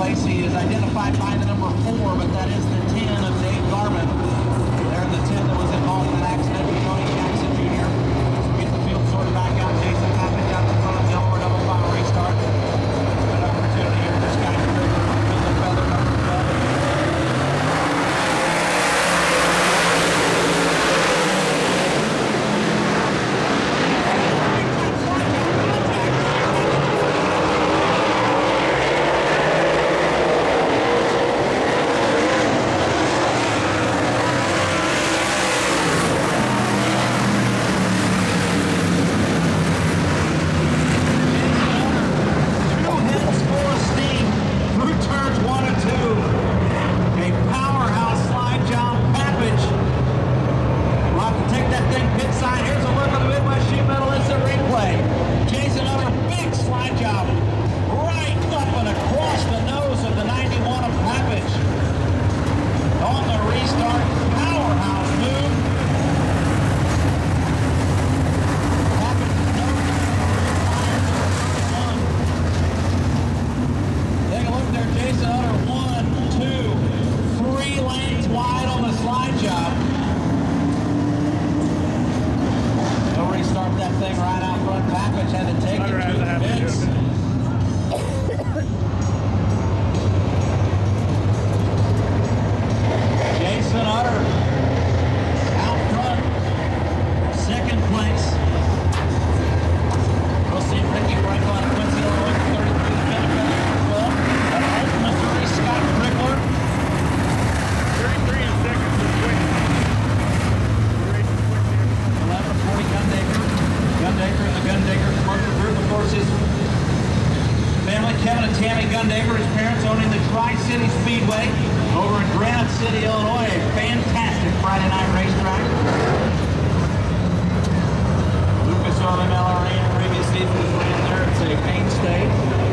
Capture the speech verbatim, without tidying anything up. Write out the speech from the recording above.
place. He is identified by the number four, but that is the ten of Dave Garman. There in the ten that was involved in an accident with Tony Jackson Junior So we get the field sorted back out. Jason Pappage out in front of the Delaware double file restart. Good opportunity here. This guy here, the feather number twelve. City Spdwy over in Granite City, Illinois. A fantastic Friday night racetrack. Lucas on M L R A in previous seasons ran there. It's a mainstay.